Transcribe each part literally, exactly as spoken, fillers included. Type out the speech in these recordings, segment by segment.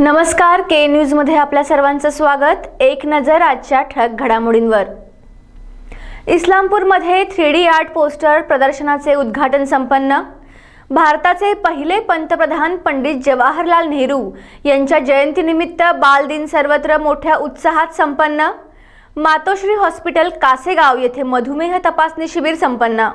नमस्कार, के न्यूज मध्ये आपल्या सर्वांचं स्वागत। एक नजर आजच्या ठळक घडामोडींवर। इस्लामपूरमध्ये थ्री डी आर्ट पोस्टर प्रदर्शनाचे उद्घाटन संपन्न। भारताचे पहिले पंतप्रधान पंडित जवाहरलाल नेहरू यांच्या जयंतीनिमित्त बालदिन सर्वत्र मोठ्या उत्साहात संपन्न। मातोश्री हॉस्पिटल कासेगाव येथे मधुमेह तपासणी शिबिर संपन्न।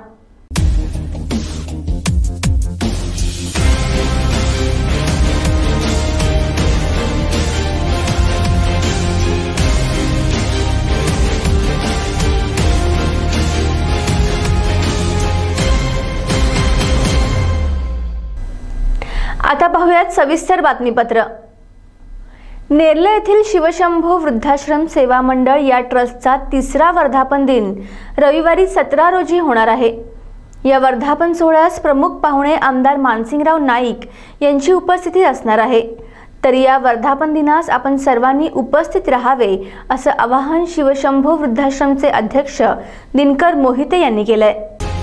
आता पाहूयात सविस्तर बातमीपत्र। नेरळ येथील शिवशंभो वृद्धाश्रम सेवा मंडळ या ट्रस्टचा तिसरा वर्धापन दिन रविवारी सतरा रोजी होणार आहे। या वर्धापन सोहळ्यास प्रमुख पाहुणे आमदार मानसिंगराव नाईक यांची उपस्थिती असणार आहे। तर या वर्धापन दिनास आपण सर्वांनी उपस्थित राहावे असं आवाहन शिवशंभो वृद्धाश्रमचे अध्यक्ष दिनकर मोहिते यांनी केलंय।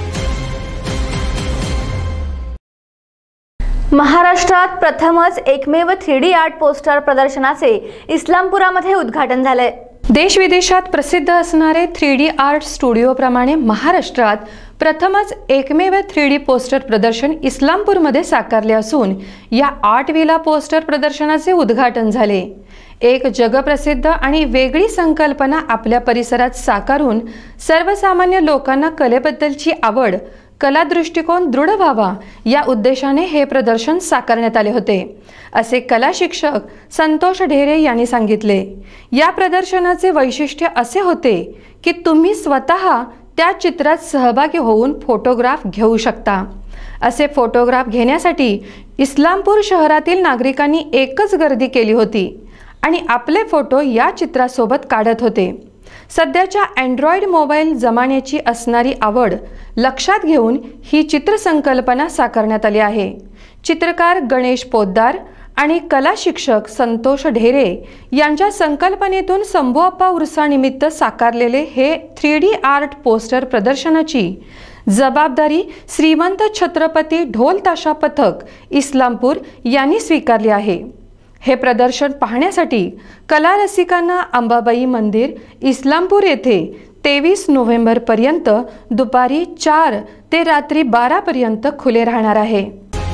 महाराष्ट्रात प्रथमच एकमेव थ्री डी आर्ट पोस्टर प्रदर्शनाचे इस्लामपुरामध्ये उद्घाटन झाले। देश विदेशात प्रसिद्ध असणारे थ्री डी आर्ट स्टुडिओ प्रमाणे महाराष्ट्रात प्रथमच एकमेव थ्री डी पोस्टर प्रदर्शन इस्लामपूरमध्ये साकारले असून या आर्ट विला पोस्टर प्रदर्शनाचे उद्घाटन झाले। एक जगप्रसिद्ध आणि वेगळी संकल्पना आपल्या परिसरात साकारून सर्वसामान्य लोकांना कलेबद्दलची आवड, कला दृष्टिकोन दृढ व्हावा या उद्देशाने हे प्रदर्शन साकारण्यात आले होते, असे कला शिक्षक संतोष ढेरे यांनी सांगितले। या प्रदर्शनाचे वैशिष्ट्य असे होते की तुम्ही स्वतः त्या चित्रात सहभागी होऊन फोटोग्राफ घेऊ शकता। असे फोटोग्राफ घेण्यासाठी इस्लामपूर शहरातील नागरिकांनी एकच गर्दी केली होती आणि आपले फोटो या चित्रासोबत काढत होते। सध्याच्या अँड्रॉइड मोबाईल जमान्याची असणारी आवड लक्षात घेऊन ही चित्रसंकल्पना साकारण्यात आली आहे। चित्रकार गणेश पोद्दार आणि कला शिक्षक संतोष ढेरे यांच्या संकल्पनेतून शंभूअप्पा उर्सानिमित्त साकारलेले हे थ्री डी आर्ट पोस्टर प्रदर्शनाची जबाबदारी श्रीमंत छत्रपती ढोल ताशा पथक इस्लामपूर यांनी स्वीकारली आहे। हे प्रदर्शन पाहण्यासाठी कला रसिकांना अंबाबाई मंदिर इस्लामपूर येथे तेवीस नोव्हेंबर पर्यंत दुपारी चार ते रात्री बारा पर्यंत खुले राहणार आहे।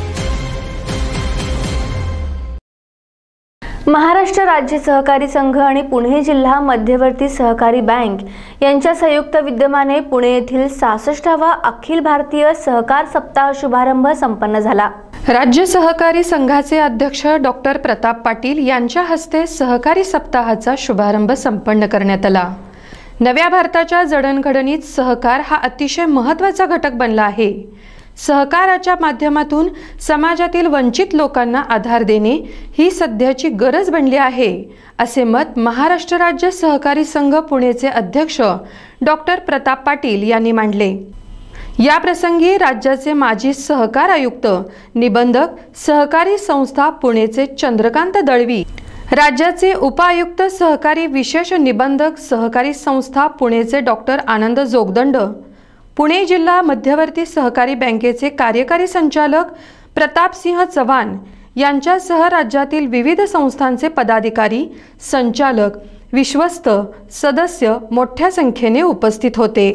महाराष्ट्र राज्य सहकारी संघ आणि पुणे जिल्हा मध्यवर्ती सहकारी बँक यांच्या संयुक्त विद्यमाने पुणे येथील सहासष्टावा अखिल भारतीय सहकार सप्ताह शुभारंभ संपन्न झाला। राज्य सहकारी संघाचे अध्यक्ष डॉक्टर प्रताप पाटील यांच्या हस्ते सहकारी सप्ताहाचा शुभारंभ संपन्न करण्यात आला। नव्या भारताच्या जडणघडणीत सहकार हा अतिशय महत्त्वाचा घटक बनला आहे। सहकाराच्या माध्यमातून समाजातील वंचित लोकांना आधार देणे ही सध्याची गरज बनली आहे, असे मत महाराष्ट्र राज्य सहकारी संघ पुणेचे अध्यक्ष डॉक्टर प्रताप पाटील यांनी मांडले। या प्रसंगी राज्याचे माजी सहकार आयुक्त निबंधक सहकारी संस्था पुणेचे चंद्रकांत दळवी, राज्याचे उपायुक्त सहकारी विशेष निबंधक सहकारी संस्था पुणेचे डॉक्टर आनंद जोगदंड, पुणे जिल्हा मध्यवर्ती सहकारी बँकेचे कार्यकारी संचालक प्रतापसिंह चव्हाण यांच्यासह राज्यातील विविध संस्थांचे पदाधिकारी, संचालक, विश्वस्त, सदस्य मोठ्या संख्येने उपस्थित होते।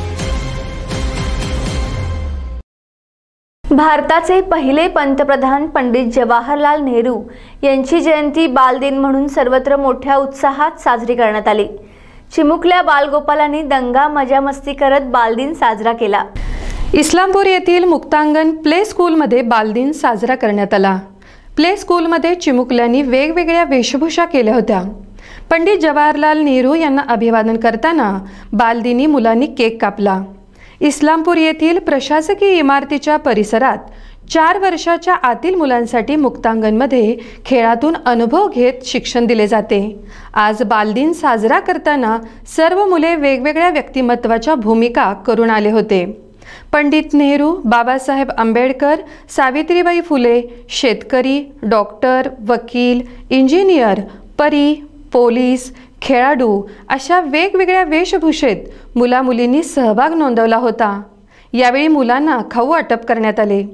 भारताचे पहिले पंतप्रधान पंडित जवाहरलाल नेहरू यांची जयंती बालदिन म्हणून सर्वत्र मोठ्या उत्साहात साजरी करण्यात आली। चिमुकल्या बालगोपालांनी दंगा मजा मस्ती करत बालदिन साजरा केला। इस्लामपूर येथील मुक्तांगण प्ले स्कूलमध्ये बालदिन साजरा करण्यात आला। प्ले स्कूलमध्ये चिमुकल्यांनी वेगवेगळ्या वेशभूषा केल्या होत्या। पंडित जवाहरलाल नेहरू यांना अभिवादन करताना बालदिनी मुलांनी केक कापला। इस्लामपूर येथील प्रशासकीय इमारतीच्या परिसरात चार वर्षाच्या आतील मुलांसाठी मुक्तांगणमध्ये खेळातून अनुभव घेत शिक्षण दिले जाते। आज बालदिन साजरा करताना सर्व मुले वेगवेगळ्या व्यक्तिमत्वाच्या भूमिका करून आले होते। पंडित नेहरू, बाबासाहेब आंबेडकर, सावित्रीबाई फुले, शेतकरी, डॉक्टर, वकील, इंजिनियर, परी, पोलीस, खेळाडू अशा वेगवेगळ्या वेशभूषेत मुला मुलींनी सहभाग नोंदवला होता। यावेळी मुलांना खाऊ वाटप करण्यात आले।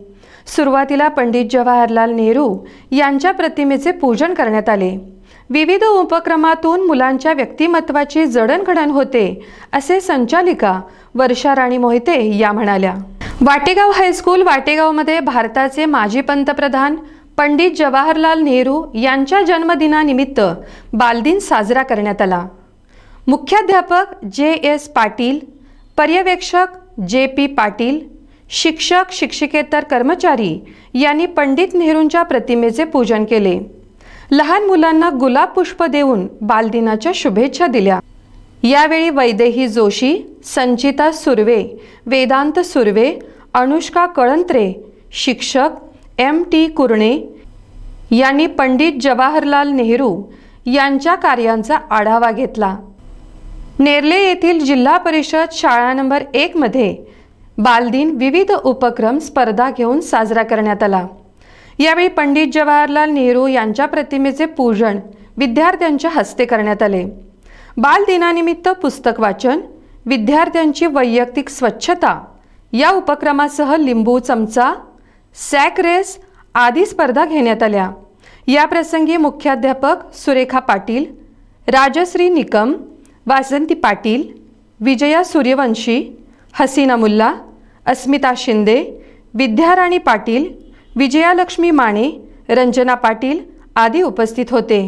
सुरुवातीला पंडित जवाहरलाल नेहरू यांच्या प्रतिमेचे पूजन करण्यात आले। विविध उपक्रमातून मुलांच्या व्यक्तिमत्वाची जडणघडण होते असे संचालिका वर्षा राणी मोहिते या म्हणाल्या। वाटेगाव हायस्कूल वाटेगावमध्ये भारताचे माजी पंतप्रधान पंडित जवाहरलाल नेहरू यांच्या जन्मदिनानिमित्त बालदिन साजरा करण्यात आला। मुख्याध्यापक जे एस पाटील, पर्यवेक्षक जे पी पाटील, शिक्षक शिक्षिकेतर कर्मचारी यांनी पंडित नेहरूंच्या प्रतिमेचे पूजन केले। लहान मुलांना गुलाब पुष्प देऊन बालदिनाच्या शुभेच्छा दिल्या। यावेळी वैदेही जोशी, संचिता सुर्वे, वेदांत सुर्वे, अनुष्का कळंत्रे, शिक्षक एम टी कुरणे यांनी पंडित जवाहरलाल नेहरू यांच्या कार्यांचा आढावा घेतला। नेर्ले येथील जिल्हा परिषद शाळा नंबर एक मध्ये बालदिन विविध उपक्रम स्पर्धा घेऊन साजरा करण्यात आला। यावेळी पंडित जवाहरलाल नेहरू यांच्या प्रतिमेचे पूजन विद्यार्थ्यांच्या हस्ते करण्यात आले। बालदिनानिमित्त पुस्तक वाचन, विद्यार्थ्यांची वैयक्तिक स्वच्छता या उपक्रमासह लिंबू चमचा, सॅक रेस आदी स्पर्धा घेण्यात आल्या। या प्रसंगी मुख्याध्यापक सुरेखा पाटील, राजश्री निकम, वासंती पाटील, विजया सूर्यवंशी, हसीना मुल्ला, अस्मिता शिंदे, विद्याराणी पाटील, विजयालक्ष्मी माने, रंजना पाटील आदी उपस्थित होते।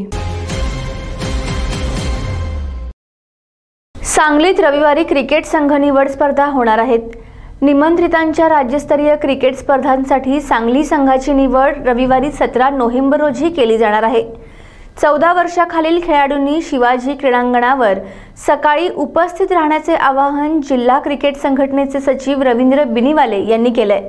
सांगलीत रविवारी क्रिकेट संघ निवड स्पर्धा होणार आहेत। निमंत्रितांच्या राज्यस्तरीय क्रिकेट स्पर्धांसाठी सांगली संघाची निवड रविवारी सतरा नोव्हेंबर रोजी केली जाणार आहे। चौदा वर्षाखालील खेळाडूंनी शिवाजी क्रीडांगणावर सकाळी उपस्थित राहण्याचे आवाहन जिल्हा क्रिकेट संघटनेचे सचिव रवींद्र बिनीवाले यांनी केले।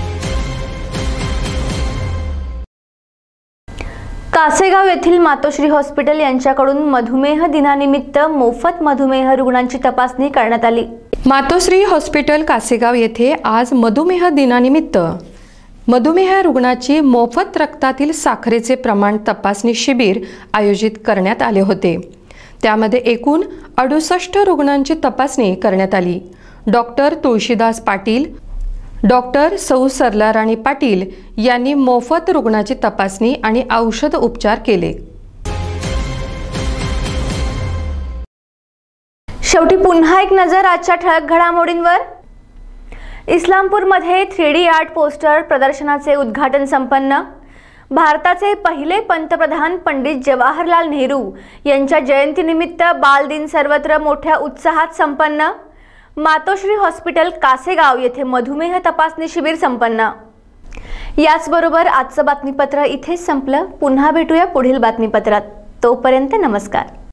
कासेगाव येथील मातोश्री हॉस्पिटल यांच्याकडून मधुमेह दिनानिमित्त मोफत मधुमेह रुग्णांची तपासणी करण्यात आली। मातोश्री हॉस्पिटल कासेगाव येथे आज मधुमेह दिनानिमित्त मधुमेह रुग्णाची मोफत रक्तातील साखरेचे प्रमाण तपासणी शिबिर आयोजित करण्यात आले होते। त्यामध्ये एकूण अडुसष्ट रुग्णांची तपासणी करण्यात आली। डॉक्टर तुळशीदास पाटील, डॉक्टर सौ सरलाराणी पाटील यांनी मोफत रुग्णाची तपासणी आणि औषध उपचार केले। शेवटी पुन्हा एक नजर आजच्या ठळक घडामोडींवर। इस्लामपूरमध्ये थ्री डी आर्ट पोस्टर प्रदर्शनाचे उद्घाटन संपन्न। भारताचे पहिले पंतप्रधान पंडित जवाहरलाल नेहरू यांच्या जयंतीनिमित्त बालदिन सर्वत्र मोठ्या उत्साहात संपन्न। मातोश्री हॉस्पिटल कासेगाव येथे मधुमेह तपासणी शिबिर संपन्न। याचबरोबर आजचं बातमीपत्र इथेच संपलं। पुन्हा भेटूया पुढील बातमीपत्रात। तोपर्यंत नमस्कार।